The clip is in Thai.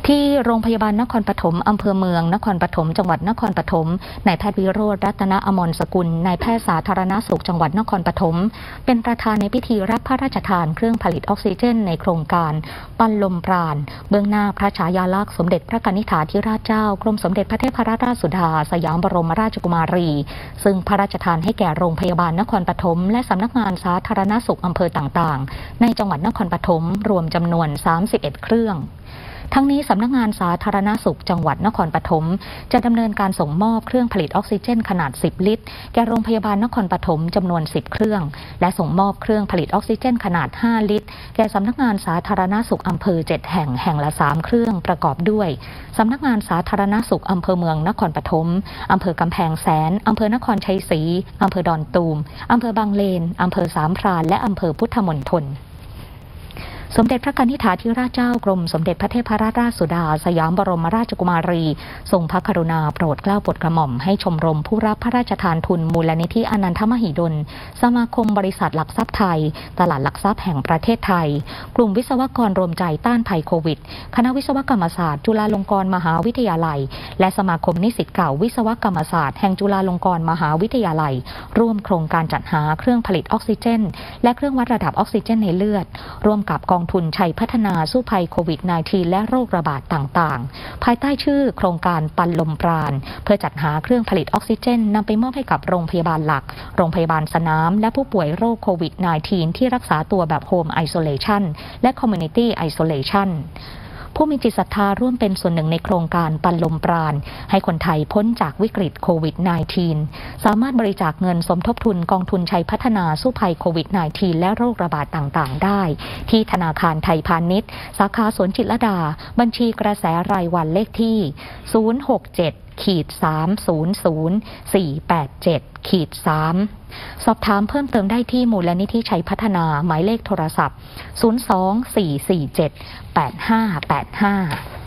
ที่โรงพยาบาลนครปฐมอำเภอเมืองนครปฐมจังหวัดนครปฐมนายแพทย์วิโรจน์รัตนอมรสกุลนายแพทย์สาธารณสุขจังหวัดนครปฐมเป็นประธานในพิธีรับพระราชทานเครื่องผลิตออกซิเจนในโครงการปั้นลมปราณเบื้องหน้าพระฉายาลักษณ์สมเด็จพระกนิษฐาธิราชเจ้ากรมสมเด็จพระเทพรัตนราชสุดาสยามบรมราชกุมารีซึ่งพระราชทานให้แก่โรงพยาบาลนครปฐมและสำนักงานสาธารณสุขอำเภอต่างๆในจังหวัดนครปฐมรวมจำนวน31เครื่องทั้งนี้สำนักงานสาธารณสุขจังหวัดนครปฐมจะดำเนินการส่งมอบเครื่องผลิตออกซิเจนขนาด10ลิตรแก่โรงพยาบาลนครปฐมจำนวน10เครื่องและส่งมอบเครื่องผลิตออกซิเจนขนาด5ลิตรแก่สำนักงานสาธารณสุขอำเภอ7แห่งแห่งละ3เครื่องประกอบด้วยสำนักงานสาธารณสุขอำเภอเมืองนครปฐมอำเภอกำแพงแสนอำเภอนครชัยศรีอำเภอดอนตูมอำเภอบางเลนอำเภอสามพรานและอำเภอพุทธมณฑลสมเด็จพระกนิษฐาธิราชเจ้ากรมสมเด็จพระเทพรัตนราชสุดาสยามบรมราชกุมารีทรงพระกรุณาโปรดเกล้าโปรดกระหม่อมให้ชมรมผู้รับพระราชทานทุนมูลนิธิอนันทมหิดลสมาคมบริษัทหลักทรัพย์ไทยตลาดหลักทรัพย์แห่งประเทศไทยกลุ่มวิศวกรรวมใจต้านภัยโควิดคณะวิศวกรรมศาสตร์จุฬาลงกรณ์มหาวิทยาลัยและสมาคมนิสิตเก่าวิศวกรรมศาสตร์แห่งจุฬาลงกรณ์มหาวิทยาลัยร่วมโครงการจัดหาเครื่องผลิตออกซิเจนและเครื่องวัดระดับออกซิเจนในเลือดร่วมกับกองทุนชัยพัฒนาสู้ภัยโควิด -19 และโรคระบาดต่างๆภายใต้ชื่อโครงการปั้นลมปราณเพื่อจัดหาเครื่องผลิตออกซิเจนนำไปมอบให้กับโรงพยาบาลหลักโรงพยาบาลสนามและผู้ป่วยโรคโควิด -19 ที่รักษาตัวแบบโฮมไอโซเลชันและคอมมูนิตี้ไอโซเลชันผู้มีจิตศรัทธาร่วมเป็นส่วนหนึ่งในโครงการปั้นลมปราณให้คนไทยพ้นจากวิกฤตโควิด -19 สามารถบริจาคเงินสมทบทุนกองทุนชัยพัฒนาสู้ภัยโควิด -19 และโรคระบาดต่างๆได้ที่ธนาคารไทยพาณิชย์สาขาสวนจิตรลดาบัญชีกระแสรายวันเลขที่067-300-487-3สอบถามเพิ่มเติมได้ที่มูลนิธิชัยพัฒนาหมายเลขโทรศัพท์024478585